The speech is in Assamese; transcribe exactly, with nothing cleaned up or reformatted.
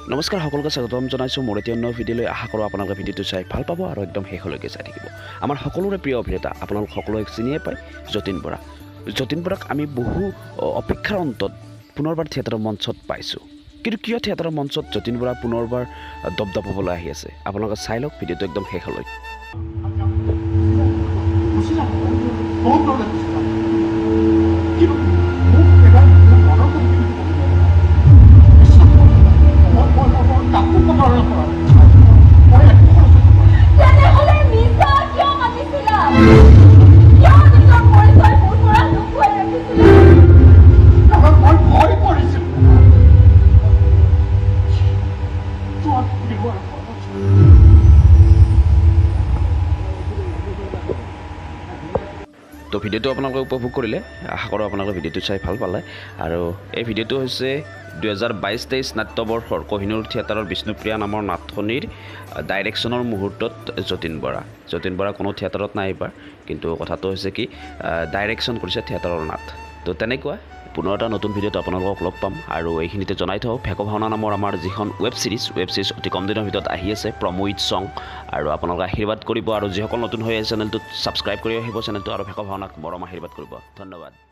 নমস্কাৰ সকলোকে স্বাগতম জনাইছোঁ মোৰ এতিয়া অন্য ভিডিঅ'লৈ আশা কৰোঁ আপোনালোকে ভিডিঅ'টো চাই ভাল পাব আৰু একদম শেষলৈকে চাই থাকিব আমাৰ সকলোৰে প্ৰিয় অভিনেতা আপোনালোক সকলোৱে চিনিয়ে পায় যতীন বৰা যতীন বৰাক আমি বহু অপেক্ষাৰ অন্তত পুনৰবাৰ থিয়েটাৰৰ মঞ্চত পাইছোঁ কিন্তু কিয় থিয়েটাৰৰ মঞ্চত যতীন বৰা পুনৰবাৰ দপদপাবলৈ আহি আছে আপোনালোকে চাই লওক ভিডিঅ'টো একদম শেষলৈ তো ভিডিঅ'টো আপোনালোকে উপভোগ কৰিলে আশা কৰোঁ আপোনালোকে ভিডিঅ'টো চাই ভাল পালে আৰু এই ভিডিঅ'টো হৈছে দুহেজাৰ বাইছ তেইছ নাট্যবৰ্ষৰ কহিনুৰ থিয়েটাৰৰ বিষ্ণুপ্ৰিয়া নামৰ নাটখনিৰ ডাইৰেকশ্যনৰ মুহূৰ্তত যতীন বৰা যতীন বৰা কোনো থিয়েটাৰত নাই এইবাৰ কিন্তু কথাটো হৈছে কি ডাইৰেকশ্যন কৰিছে থিয়েটাৰৰ নাট তো তেনেকুৱা পুনৰ এটা নতুন ভিডিঅ'ত আপোনালোকক লগ পাম আৰু এইখিনিতে জনাই থওঁ ভেক' ভাওনা নামৰ আমাৰ যিখন ৱেব ছিৰিজ ৱেব ছিৰিজ অতি কম দিনৰ ভিতৰত আহি আছে প্ৰমো উইথ ছং আৰু আপোনালোকে আশীৰ্বাদ কৰিব আৰু যিসকল নতুন হৈ আছে চেনেলটোত ছাবস্ক্ৰাইব কৰি আহিব চেনেলটো আৰু ভেক' ভাওনাক মৰম আশীৰ্বাদ কৰিব ধন্যবাদ।